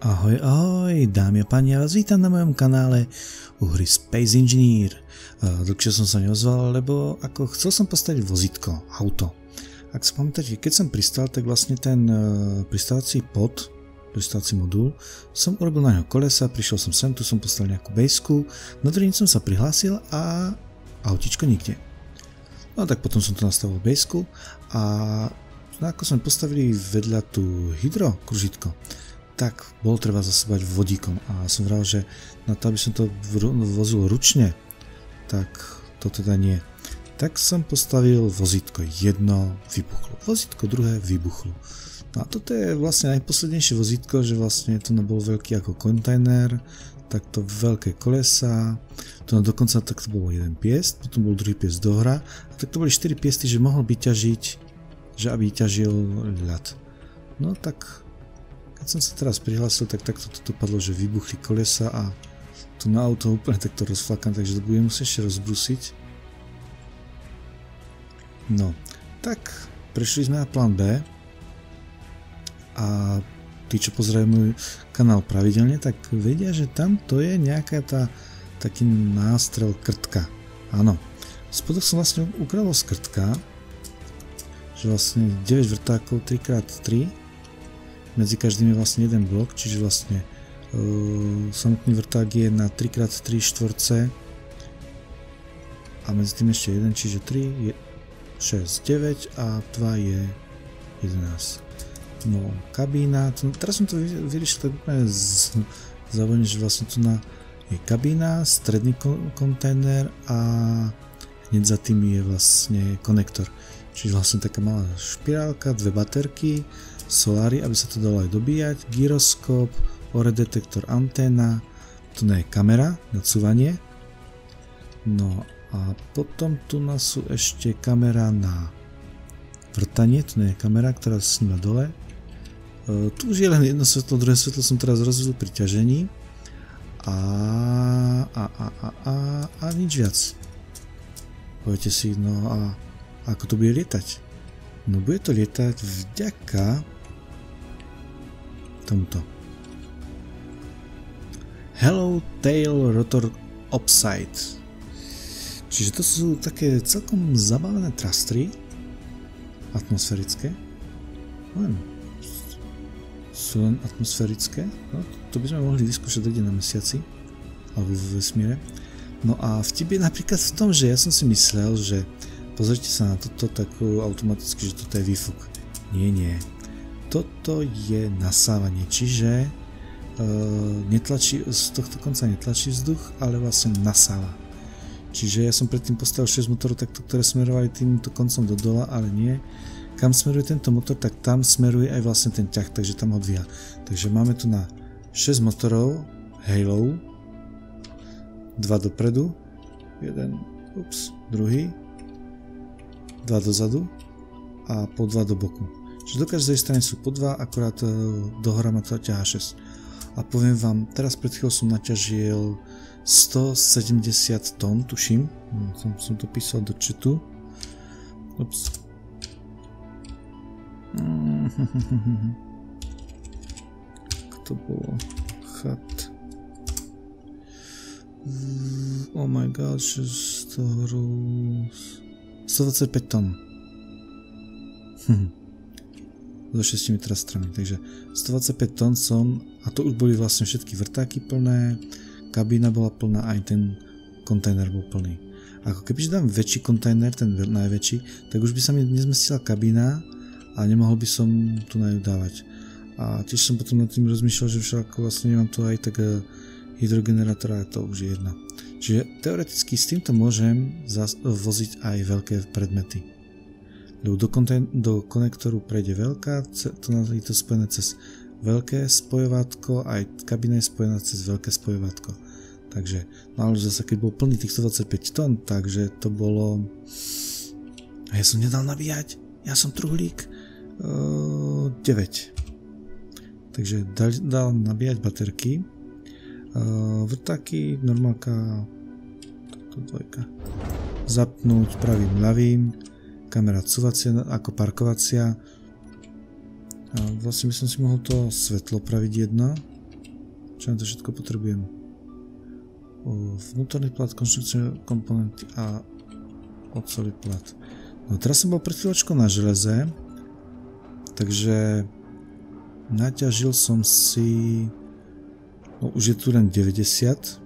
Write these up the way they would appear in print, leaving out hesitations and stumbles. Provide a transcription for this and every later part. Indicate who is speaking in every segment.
Speaker 1: Ahoj, ahoj, dámy a páni, ja vás vítam na mojom kanále u hry Space Engineer. Dlhšie som sa neozval, lebo chcel som postaviť vozítko, auto. Ak sa pamätáte, keď som pristal, tak vlastne ten pristávací pod, pristávací modul, som urobil na neho kolesa, prišiel som sem, tu som postavil nejakú bejsku, na druhý som sa prihlásil a autičko nikde. No tak potom som tu nastavil bejsku a ako sme postavili vedľa tú hydrokružitko, tak bolo treba zasobať vodíkom a som vral, že na to, aby som to vozil ručne, tak to teda nie. Tak som postavil vozítko, jedno vybuchlo, vozítko druhé vybuchlo. No a toto je vlastne najposlednejšie vozítko, že vlastne to bol veľký ako kontajner, takto veľké kolesa, to dokonca takto bolo jeden piest, potom bol druhý piest dohra a tak to boli 4 piesty, že mohol by ťažiť, že aby ťažil ľad. No tak keď som sa teraz prihlásil, tak takto to dopadlo, že vybuchli kolesa a tu na auto úplne takto rozflakám, takže to budem musieť ešte rozbrusiť. No, tak prešli sme na plán B a tí, čo pozerajú môj kanál pravidelne, tak vedia, že tam to je nejaká taký nástrel krtka. Áno, spodok som vlastne ukradol z krtka, že vlastne 9 vrtákov 3x3, medzi každým je vlastne jeden blok, čiže vlastne samotný vrták je na 3x3 štvorce a medzi tým ešte jeden, čiže 3 je 6, 9 a 2 je 11. No, kabína, teraz som to vyriešil tak úplne závodne, že vlastne tu je kabína, stredný kontajner a hneď za tým je vlastne konektor. Čiže vlastne taká malá špirálka, dve baterky, soláry, aby sa to dalo aj dobíjať, gyroskop, ORE detektor, anténa, tu je kamera na cúvanie. No a potom tu sú ešte kamera na vrtanie, tu je kamera, ktorá sa sníma dole. Tu už je len jedno svetlo, druhé svetlo som teraz rozvil pri ťažení a nič viac. Poviete si, no a ako to bude lietať? No bude to lietať vďaka tomuto. Hello Tail Rotor Upside. Čiže to sú také celkom zabavené trastry atmosférické. Sú len atmosférické. No, to by sme mohli vyskúšať niekde na mesiaci alebo v vesmíre. No a vtip je napríklad v tom, že ja som si myslel, že pozrite sa na toto tak automaticky, že toto je výfuk. Nie. Toto je nasávanie, čiže netlačí, z tohto konca netlačí vzduch, ale vlastne nasáva. Čiže ja som predtým postavil 6 motorov takto, ktoré smerovali týmto koncom do dola, ale nie. Kam smeruje tento motor, tak tam smeruje aj vlastne ten ťah, takže tam odvíja. Takže máme tu na 6 motorov Halo, 2 dopredu, druhý, 2 dozadu a po 2 do boku. Čiže do každej strany sú po 2, akorát dohora ma to ťahá 6. A poviem vám, teraz pred chvíľou som naťažil 170 tón, tuším. Som to písal do chatu. Ups. To bolo chat. Oh my god, 125 tón. So 6 trastrami, takže 125 tón som, a to už boli vlastne všetky vrtáky plné, kabína bola plná, aj ten kontajner bol plný. Ako kebyže dám väčší kontajner, ten najväčší, tak už by sa mi nezmestila kabína a nemohol by som tu na ňu dávať. A tiež som potom nad tým rozmýšľal, že však vlastne nemám tu aj tak hydrogenerátora, a to už je jedno. Čiže teoreticky s týmto môžem voziť aj veľké predmety. Lebo do konektoru prejde veľká, je to spojené cez veľké spojovátko, aj kabína je spojená cez veľké spojovátko. Takže, no ale zase keď bol plný tých 125 tón, takže to bolo... A ja som nedal nabíjať, ja som truhlík. 9. Takže dal nabíjať baterky. Vrtáky, normálka, dvojka. Zapnúť pravým ľavým. Kamera cúvacia ako parkovacia. A vlastne by som si mohol to svetlo praviť jedno. Čo na to všetko potrebujem? Vnútorný plat, konštrukčné komponenty a ocový plat. No teraz som bol pred chvíľočkou na železe, takže naťažil som si, no už je tu len 90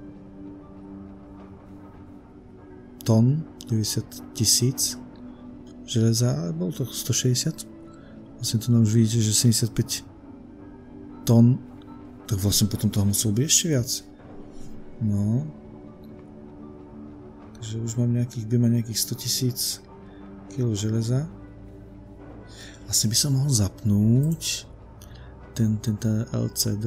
Speaker 1: tón, 90 000 železa, ale bolo to 160. Vlastne tu nám už vidíte, že 75 tón, tak vlastne potom toho muselo byť ešte viac. No. Takže už mám nejakých 100 000 kg železa. Vlastne by som mohol zapnúť ten LCD.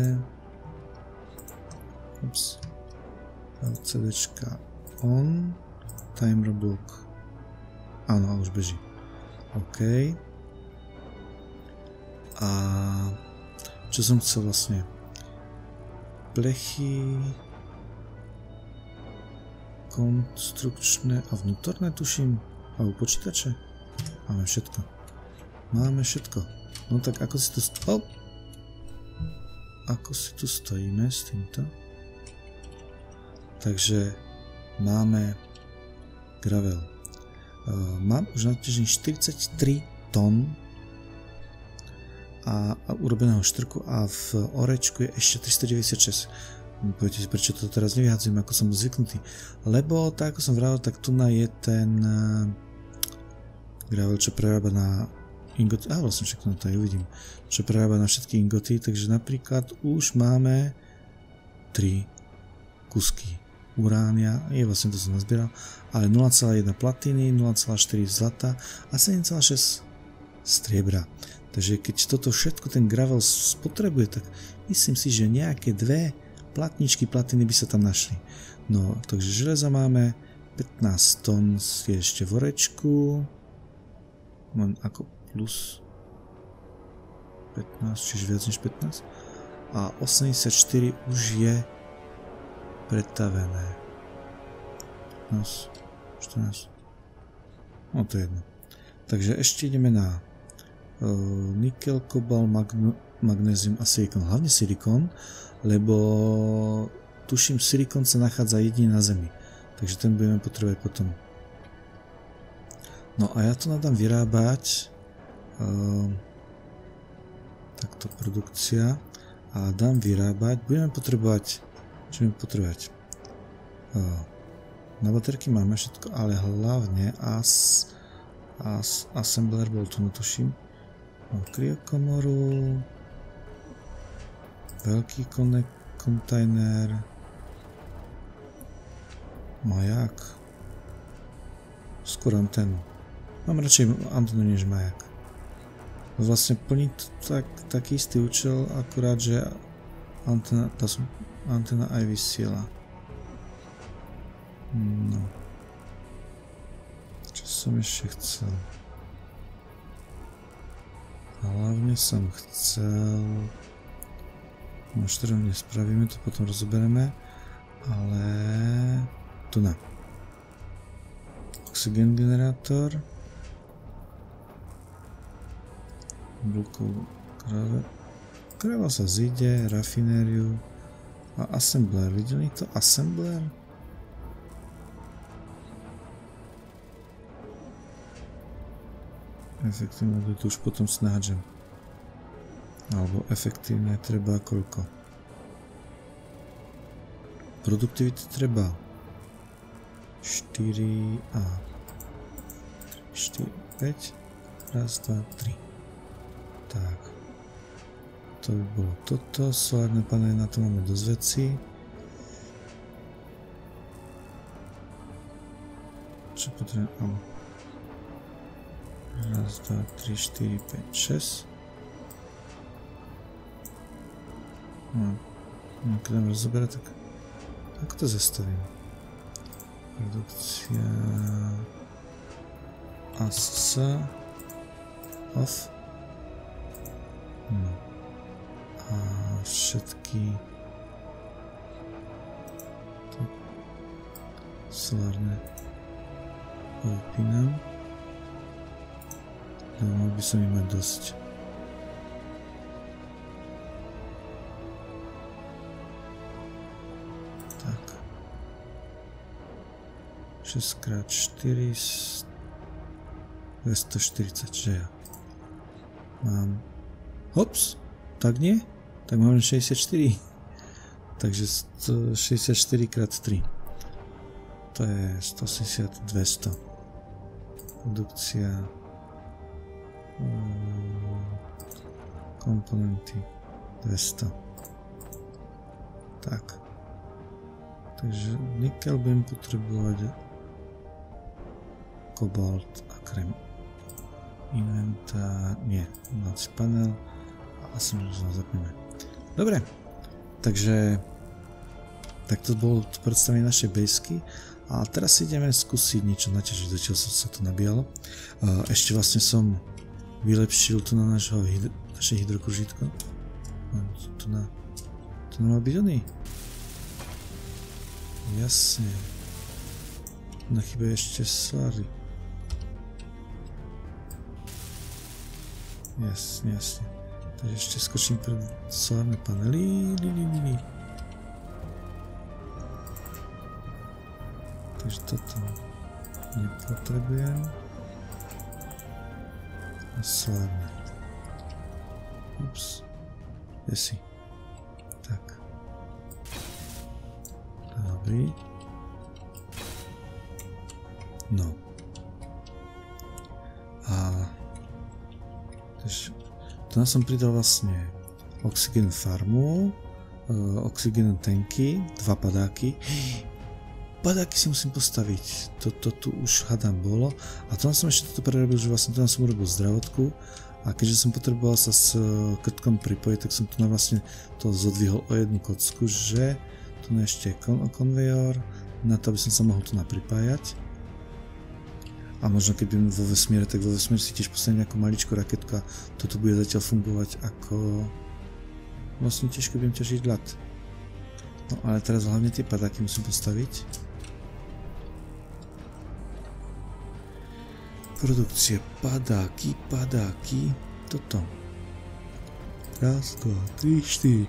Speaker 1: Ups. LCDčka on. Timer block. Áno, už beží. OK. A čo som chcel vlastne? Plechy, konstrukčné a vnútorné, tuším, alebo počítače. Máme všetko. Máme všetko. No tak ako si tu ako si tu stojíme s týmto? Takže máme gravel. Mám už naťažený 43 tón a urobeného štrku a v orečku je ešte 396. Poviete si, prečo to teraz nevyhadzujem, ako som zvyknutý. Lebo, tak ako som vravel, tak tu je ten gravel, čo prerába na ingoty. Vlastne však to aj uvidím. Čo prerába na všetky ingoty, takže napríklad už máme 3 kusky uránia, vlastne to som nazbieral, ale 0,1 platiny, 0,4 zlata a 7,6 striebra. Takže keď toto všetko ten gravel spotrebuje, tak myslím si, že nejaké 2 platničky platiny by sa tam našli. No, takže železa máme, 15 tón je ešte v orečku, mám ako plus 15, čiže viac než 15, a 84 už je pretavené. 15, 14, no to je jedno. Takže ešte ideme na nikel, kobalt, magnézium a silikon. Hlavne silikon, lebo tuším, silikon sa nachádza jedine na Zemi. Takže ten budeme potrebovať potom. No a ja to nadám vyrábať takto produkcia a dám vyrábať. Budeme potrebovať, čo budeme potrebovať? Na baterky máme všetko, ale hlavne assembler bol tu, netuším. Kryokomoru, veľký kontajner, maják, skôr anténu. Mám radšej anténu než maják. Vlastne plní taký istý účel, akurát, že anténa aj vysiela. No. Čo som ešte chcel? Hlavne som chcel... No, štyrom nespravíme, to potom rozoberieme, ale... Tu na. Oxygen generátor. Blokov Kráva sa zíde, rafinériu a assembler. Videli to? Assembler? Efektívne, to už potom snážem. Alebo efektívne treba koľko? Produktivity treba 4 a 4, 5, raz, 2, 3. Tak. To by bolo toto, solárne panely, na to máme dosť vecí. Čo potrebujem? Raz, 2, 3, 4, 5, 6. No, keď nám rozoberá, tak ako to zastavím? Produkcia AS off. No. A všetky solárne vypínam. Mal by som ich mať dosť. 6x4 240, že ja mám, hops, tak nie, tak mám 64, takže 64x3, to je 180, 200, produkcia, komponenty 200, tak, takže nikel budem potrebovať, kobalt a krem. Inventár, nie, noc panel a asi možno zapneme. Dobre, takže takto bolo predstavenie našej bejsky a teraz ideme skúsiť niečo naťažiť, zatiaľ sa to nabíjalo. Ešte vlastne som vylepšil tu na naše hydrokružítko. Tu má byť oný. Jasne. Na chybe ešte slary. Jasne. Takže ešte skočím pred solárne panely. Takže toto nepotrebujem. A solárne. Ups. Kde si? Tak. Dobrý. No. A takže tu nás som pridal vlastne oxygen farmu, oxygen tanky, 2 padáky. Padáky si musím postaviť, toto tu už hádam bolo. A tu som ešte toto prerobil, že vlastne tu som urobil zdravotku. A keďže som potreboval sa s krtkom pripojiť, tak som tu vlastne to zodvihol o jednu kocku, že tu ešte konvejor, na to, aby som sa mohol tu pripájať. A možno keď budem vo vesmíre, tak vo vesmíre si tiež postavím nejakú maličkú raketku a toto bude zatiaľ fungovať ako vlastne tiež keď budem ťažiť ľad. No ale teraz hlavne tie padáky musím postaviť. Produkcia padáky, toto. Raz, 2, 3, 4.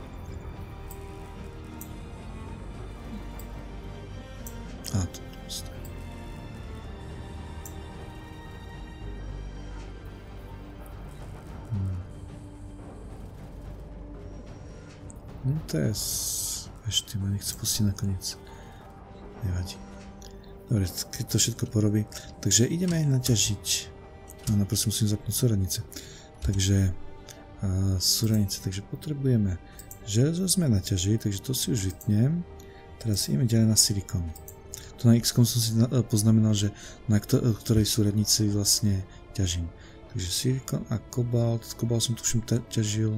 Speaker 1: A toto. No to je... Ešte ma nechce pustiť nakoniec. Nevadí. Dobre, keď to všetko porobí. Takže ideme aj naťažiť. No naprosto musím zapnúť súradnice. Takže... súradnice, takže potrebujeme... Železo sme naťažili, takže to si už vypnem. Teraz ideme ďalej na silikon. Tu na X-kom som si poznamenal, že na ktorej súradnici vlastne ťažím. Takže silikon a kobalt. Kobalt som tuším ťažil...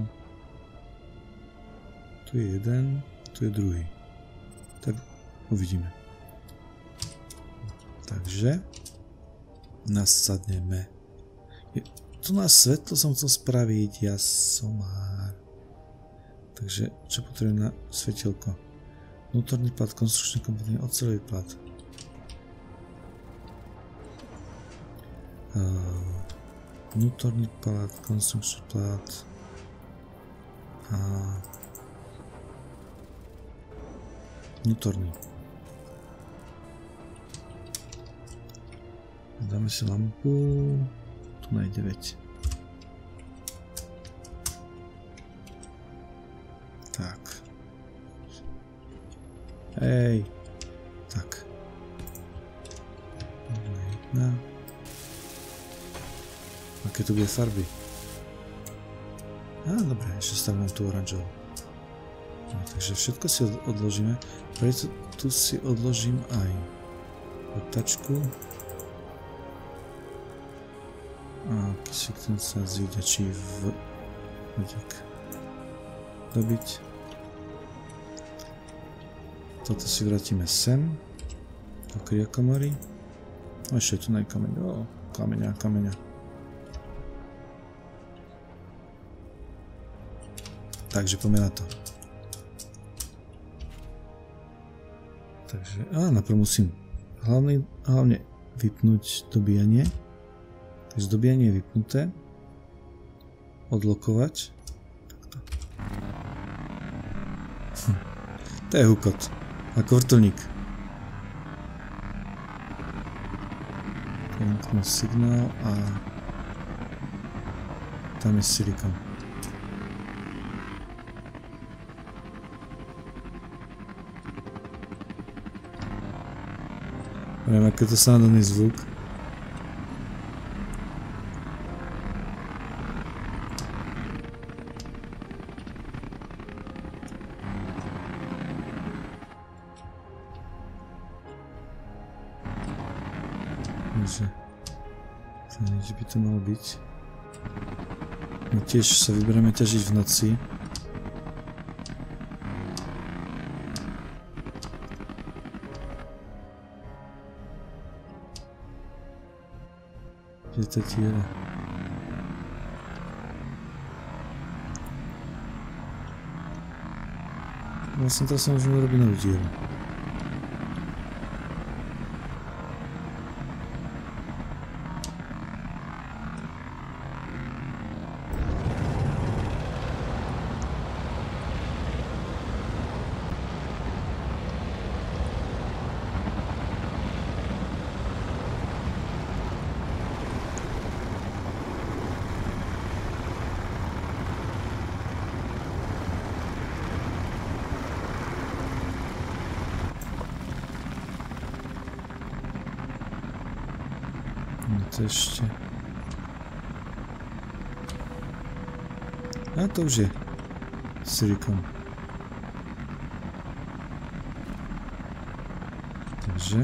Speaker 1: Tu je jeden, tu je druhý. Tak uvidíme. Takže nasadneme. Tu na svetlo som chcel spraviť, ja somár. Takže čo potrebujem na svetelko? Vnútorný plat, konstrukčný komponent, oceľový plat. Vnútorný plat, konstrukčný plat. A vnútorný. Dáme si lampu. Tu na 9. Tak. Hej. Tak. Jedna. Aké tu bude farby? Á, dobre, ešte stavím tú oranžovú. No, takže všetko si odložíme. Preto tu si odložím aj vrtačku. A kyslík ten sa zvíďačí v vodík. Dobiť. Toto si vrátime sem. Do kryokomory. A ešte je tu aj kameň. O, kameňa. Takže poďme na to. Takže, najprv musím hlavne vypnúť dobíjanie. Takže dobíjanie je vypnuté. Odlokovať. Takto. To je hukot. Ako vrtuľník. Pěkný signál a tam je silikon. Neviem, aký to sándaný zvuk. Takže že by to malo byť. My tiež sa vyberieme ťažiť v noci. Kde je tá tiera? Vlastne teraz sa môžeme robiť novú dieru. To ešte... A to už je silikon. Takže...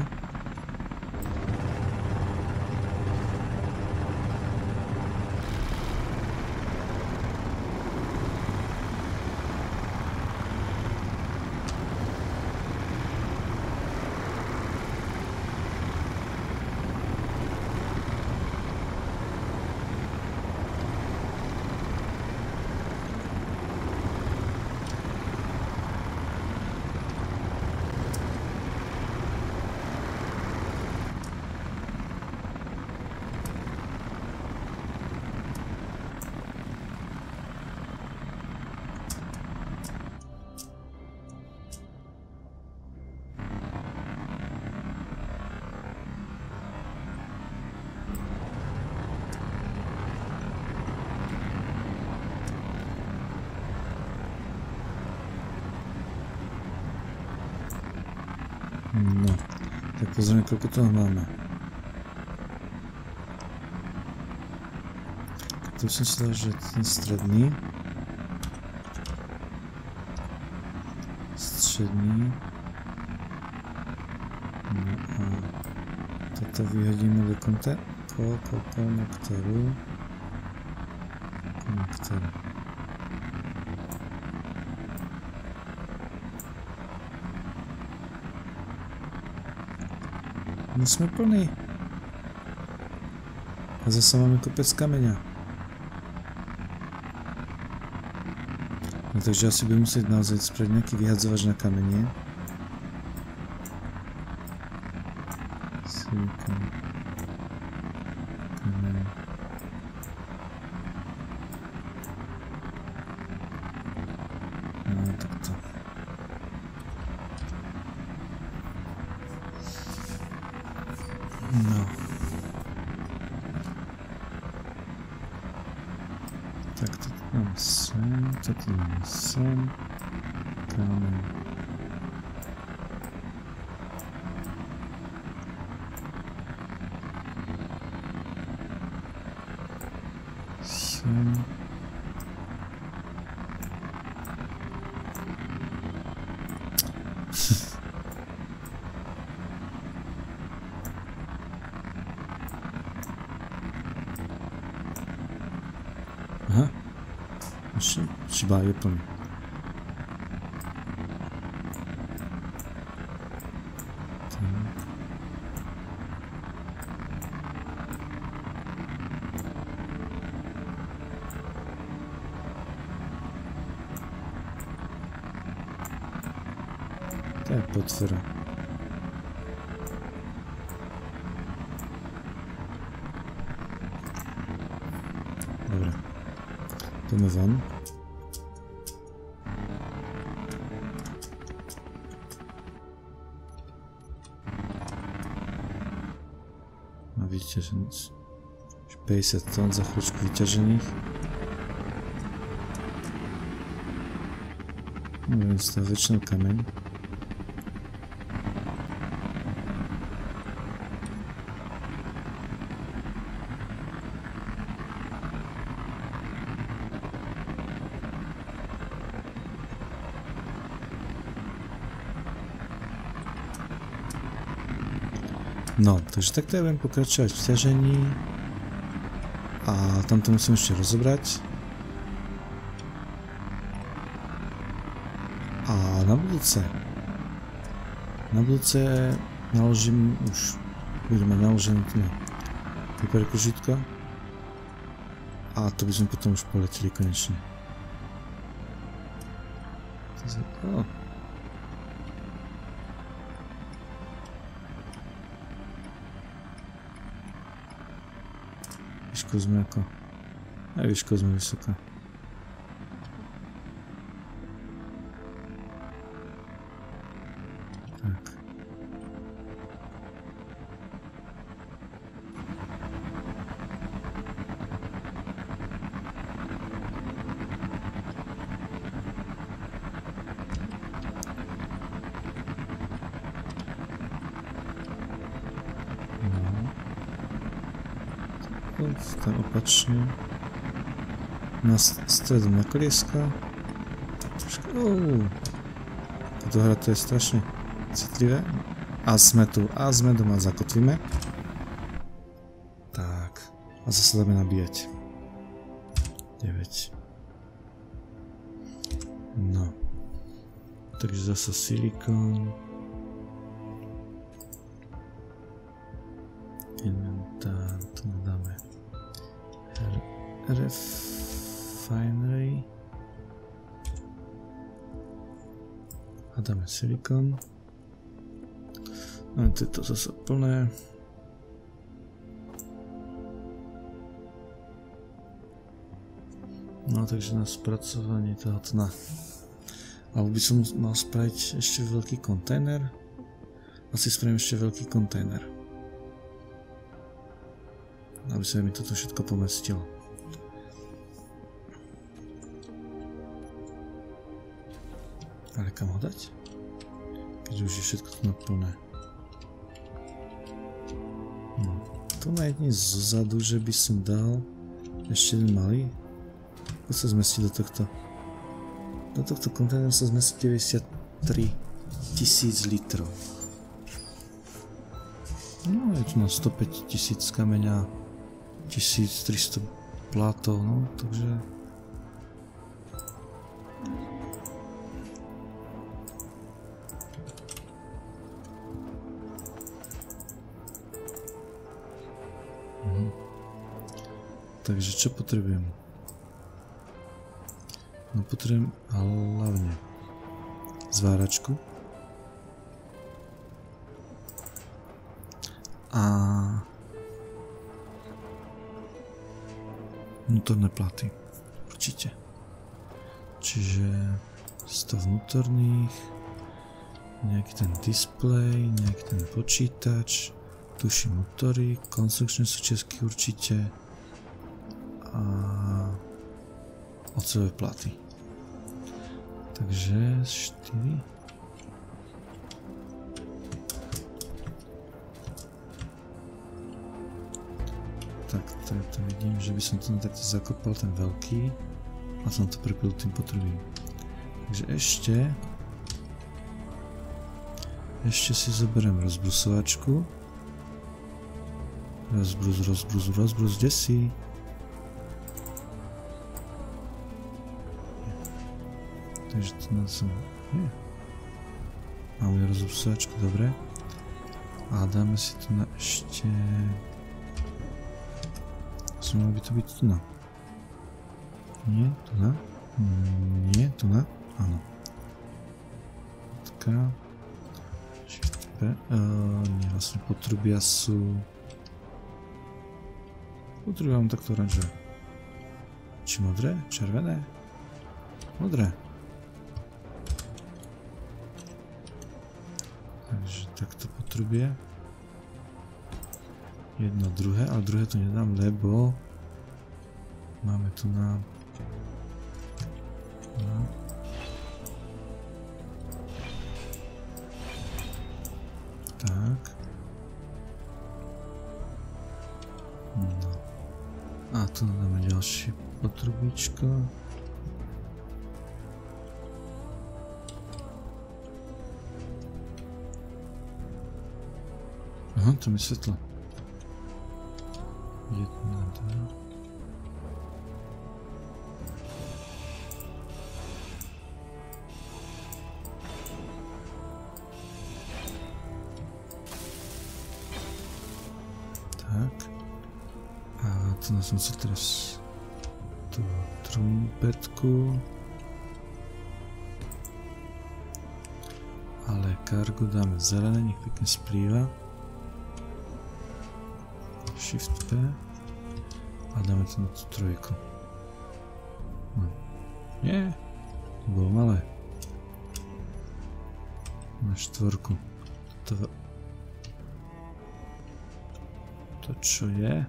Speaker 1: No, tak pozrieme, koľko toho máme. Tu som si dal, že ten stredný. No a toto vyhodíme do konektoru. My sme plní. A zase máme kopec kameňa. No takže asi budem musieť naozaj spraviť nejaký vyhadzovač na kamene. Silikon. Kameň. No takto. No. Tak to máme sem, toto máme sem. Kameň. Sem. Aha, šiba je plný. To je potvora. Dobre. Poďme von. A byť vyťažených. 50 tón za chvíľučku vyťažených. Neviem, z toho väčšinou kameň. No, takže takto ja budem pokračovať v ťažení a tamto musím ešte rozobrať. A na budúce naložím, už budem mať naložené tu na hyperkužitko a to by sme potom už poleteli konečne. Výšku sme ako... Aj výšku sme vysoko. Tak. Tam opačne na stredu na kolieska. Táto hra to je strašne citlivé a sme doma zakotvíme. Tak a zase dáme nabíjať 9. No takže zase silikón, inventár, tu dáme refinery a dáme silikon. No to je to zase plné. No takže na spracovanie tohoto na... Alebo by som mal spraviť ešte veľký kontajner. Asi spravím ešte veľký kontajner, aby sa mi toto všetko pomestilo. Ale kam ho dať? Keďže už je všetko tu naplné. No. Tu má jedný zozadu, že by som dal ešte jeden malý. Ako sa zmestí do tohto? Do tohto kontajneru sa zmestí 93 000 litrov. No je tu na 105 000 kameňa, 1300 plátov, no takže... Takže čo potrebujem? No potrebujem hlavne zváračku a vnútorné platy, určite. Čiže 100 vnútorných, nejaký ten displej, nejaký ten počítač, tuším motory, konstrukčné súčiastky určite a oceľové platy. Takže 4. Tak to vidím, že by som to takto zakopal ten veľký a som to prepil tým potrebím. Takže ešte si zoberiem rozbrusovačku. Rozbrus, kde si? Takže to na som... Máme rozbrusovačku, dobre. A dáme si tu na ešte... Malo by to byť tu na. Nie, tu na. Nie, tu na. Áno. K. Nie, vlastne potrubia sú... Potrubia mám takto oranžové. Či modré? Červené? Modré. Takže takto potrubie. Jedno, druhé, ale druhé tu nedám, lebo máme tu na... Tak. No. A tu dáme ďalšie potrubíčko. Aha, to mi svetlo. Jedna, dva. Tak. A tu nás musí teraz tú trumpetku. Ale kargu dáme zelené, nech pekne splýva. Shift P a dáme to na tú trojku. No. Nie, to bolo malé. Na štvorku. To čo je?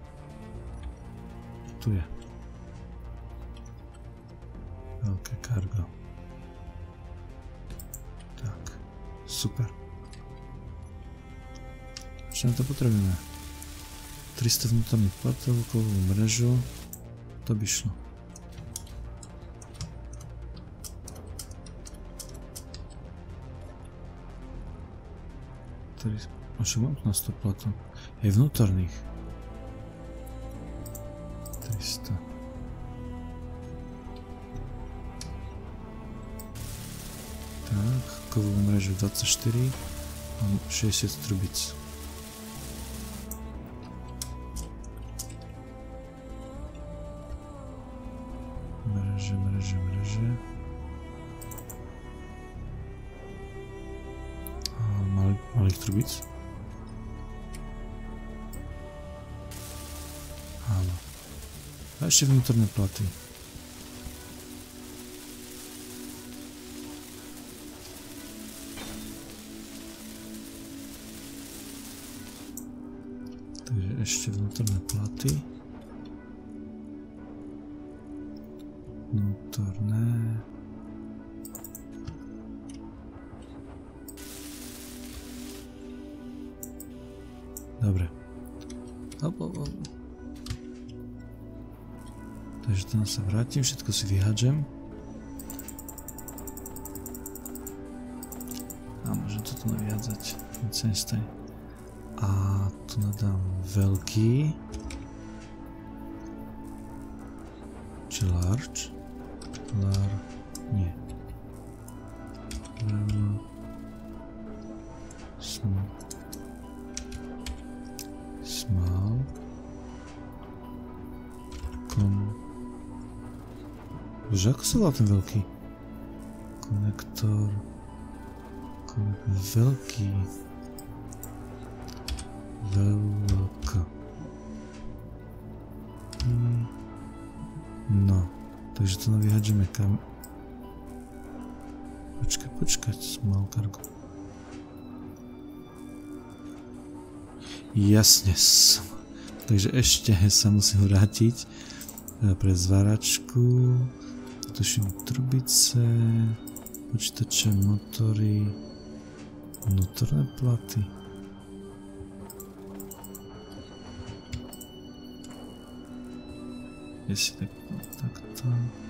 Speaker 1: Tu je. Veľké kargo. Tak, super. Čo na to potrebujeme? 300 vnútorných platov, kovovú mrežu, to by šlo. Však mám tu na 100 platov. Aj vnútorných. 300. Tak, kovovú mrežu 24 a 60 trubic. Mreže. A malých trubic. Áno. A ešte vnútorné platy. Takže ešte vnútorné platy. Vnútorné. Dobre. Takže tam sa vrátim, všetko si vyhádžem. A môžem to tu naviadzať. Nic sa nestane. A tu nadám veľký. Či large? Nie. Small. Bože, ako sa volá ten veľký? Konektor. Veľký. Veľká. No. Takže to vyhádžeme kam... Počkať, small cargo. Jasne som. Takže ešte sa musím vrátiť pre zváračku. Tuším trubice, počítače, motory, vnútorné platy. Jestli takto.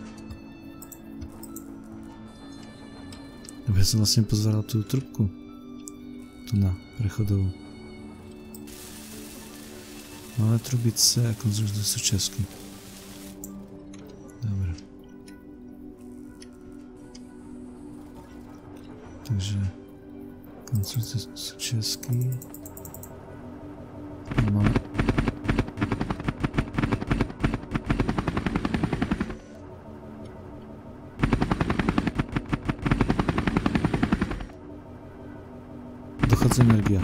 Speaker 1: Ja som vlastne pozváral tú trubku. Tu na prechodovú. Malé trubice a konzultné súčiastky. Dobre. Takže konzultné súčiastky. Máme. Dochádza energia.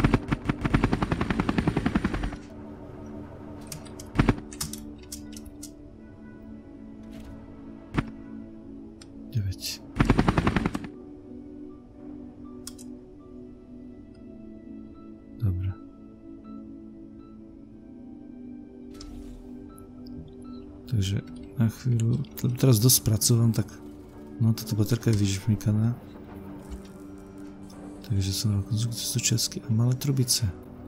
Speaker 1: Takže na chvíľu, teraz dosť spracovám, tak no táto baterka je vyžmýkaná. Takže som na konstrukcie súčiastky a malé trubice.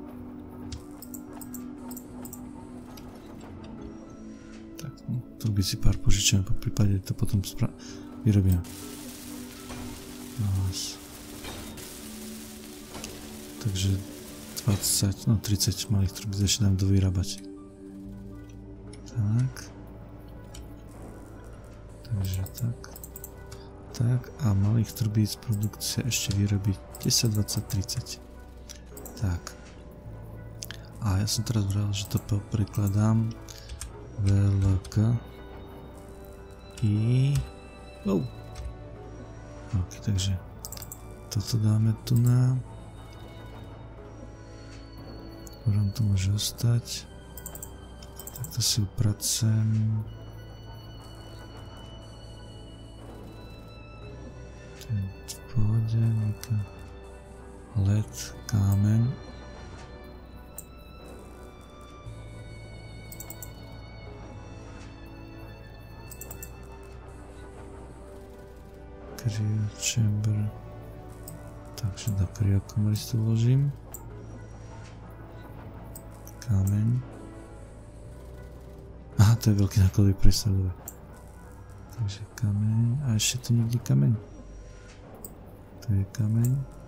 Speaker 1: Tak, no, tu si pár požičujem, po prípade to potom vyrobím. Takže 20, no 30 malých trubic ešte dám dovyrábať. Tak. Takže tak. Tak a malých trubíc produkcie ešte vyrobiť 10, 20, 30. Tak. A ja som teraz vral, že to prikladám VLK i ok, takže toto dáme tu na Vám to môže ostať. Takto si upracem. V pohode, LED, kámen. Cryo chamber. Takže do cryokomory si to vložím. Kámeň. Aha, to je veľký nákladový priestor. Takže kameň. A ešte tu niekde kameň. To je kameň.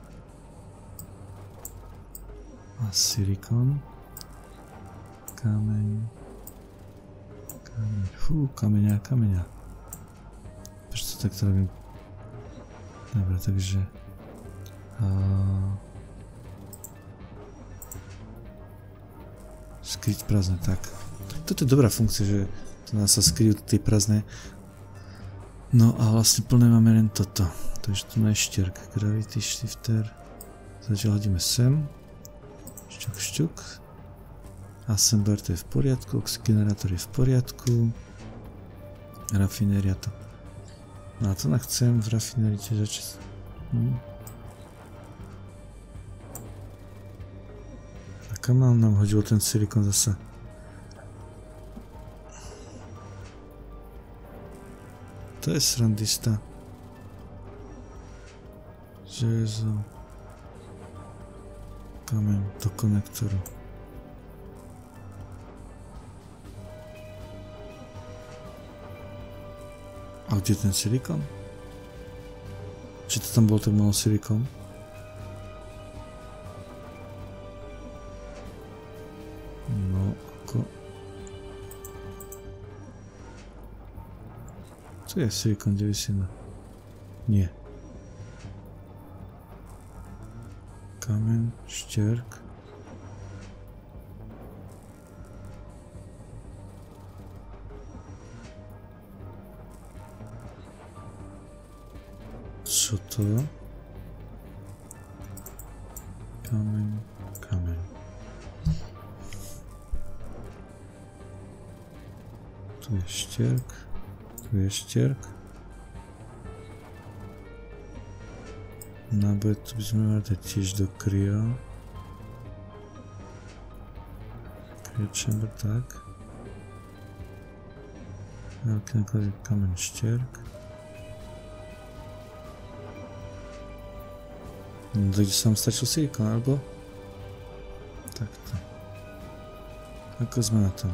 Speaker 1: A silikon. Kameň. Kameň. Fú, kameňa, kameňa. Prečo to takto robím? Dobre, takže... skryť prázdne, tak. Toto je dobrá funkcia, že to nás sa skryjú tie prázdne. No a vlastne plné máme len toto. Takže tu je štierka, gravity shifter. Zatiaľ hodíme sem. Šťuk, šťuk. Assembler to je v poriadku, oxygenerátor je v poriadku. Rafinéria to. No a to chcem v rafinérii tiež začať. Kam nám hodil ten silikon zase? To je srandista. Železo. Kameň do konektoru. A kde je ten silikon? Či to tam bol tak malo silikon? Tu je silikon 91. Nie. Kamen, štierk. Co to? Kamen, kamen. Tu je štierk. Tu je štierk. Náboj tu by sme mali dať tiež do cryo. Cryo chamber, tak. Veľký náklad je kameň štierk. No, takže som stačil silikon, alebo? Takto. Ako sme na tom?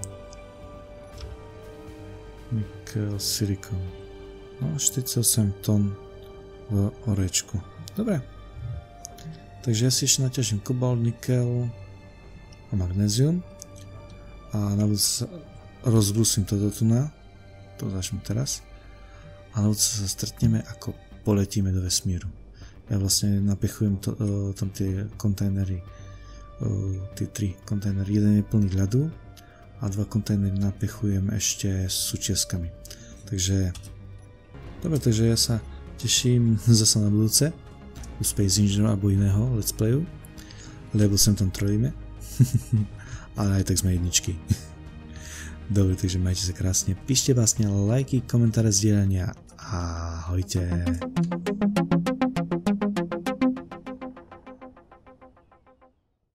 Speaker 1: Nikel, silikon. No, 48 tón v orečku. Dobre. Takže ja si ešte naťažím kobalt, nikel a magnézium. A na budúce rozbrúsim to do tuna. To začneme teraz. A na budúce sa stretneme, ako poletíme do vesmíru. Ja vlastne napichujem tam tie kontajnery. Tie 3 kontajnery. Jeden je plný ľadu. A 2 kontajnery napichujem ešte s súčiastkami. Takže dobre, takže ja sa teším zasa na budúce u Space Engineer alebo iného let's playu, lebo sem tam trolíme. Ale aj tak sme jedničky. Dobre, takže majte sa krásne, píšte vlastne lajky, komentáre, zdieľania a ahojte.